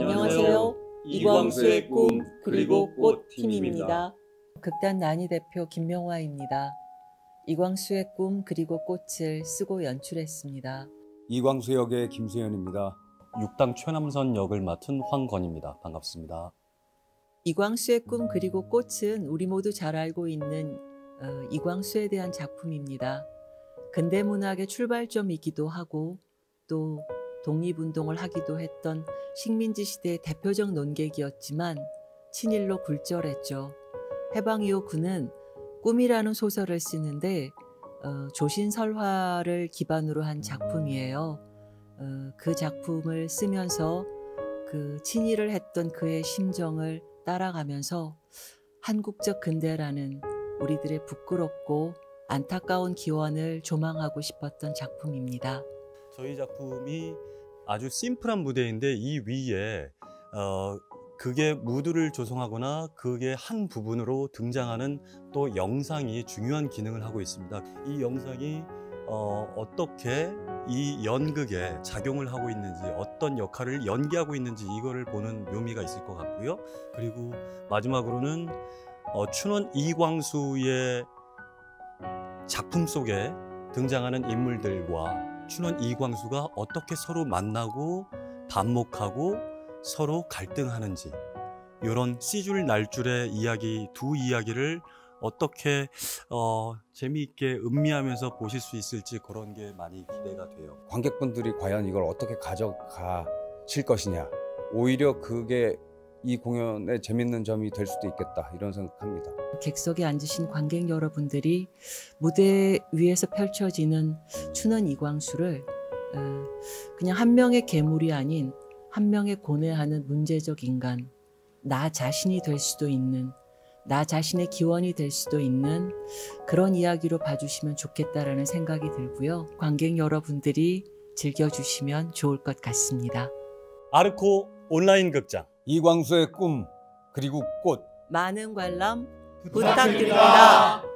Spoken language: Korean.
안녕하세요. 이광수의 꿈 그리고 꽃 팀입니다. 극단 난이 대표 김명화입니다. 이광수의 꿈 그리고 꽃을 쓰고 연출했습니다. 이광수 역의 김수현입니다. 6당 최남선 역을 맡은 황건입니다. 반갑습니다. 이광수의 꿈 그리고 꽃은 우리 모두 잘 알고 있는 이광수에 대한 작품입니다. 근대문학의 출발점이기도 하고 또 독립운동을 하기도 했던 식민지 시대의 대표적 논객이었지만 친일로 굴절했죠. 해방 이후 그는 꿈이라는 소설을 쓰는데 조신설화를 기반으로 한 작품이에요. 그 작품을 쓰면서 그 친일을 했던 그의 심정을 따라가면서 한국적 근대라는 우리들의 부끄럽고 안타까운 기원을 조망하고 싶었던 작품입니다. 저희 작품이 아주 심플한 무대인데 이 위에 그게 무드를 조성하거나 그게 한 부분으로 등장하는 또 영상이 중요한 기능을 하고 있습니다. 이 영상이 어떻게 이 연극에 작용을 하고 있는지, 어떤 역할을 연기하고 있는지 이거를 보는 묘미가 있을 것 같고요. 그리고 마지막으로는 춘원 이광수의 작품 속에 등장하는 인물들과 춘원 이광수가 어떻게 서로 만나고 반목하고 서로 갈등하는지, 이런 C줄 날줄의 이야기, 두 이야기를 어떻게 재미있게 음미하면서 보실 수 있을지 그런 게 많이 기대가 돼요. 관객분들이 과연 이걸 어떻게 가져가실 것이냐, 오히려 그게 이 공연의 재밌는 점이 될 수도 있겠다, 이런 생각합니다. 객석에 앉으신 관객 여러분들이 무대 위에서 펼쳐지는 춘원 이광수를 그냥 한 명의 괴물이 아닌 한 명의 고뇌하는 문제적 인간, 나 자신이 될 수도 있는, 나 자신의 기원이 될 수도 있는 그런 이야기로 봐주시면 좋겠다라는 생각이 들고요. 관객 여러분들이 즐겨주시면 좋을 것 같습니다. 아르코 온라인 극장 이광수의 꿈 그리고 꽃, 많은 관람 부탁드립니다.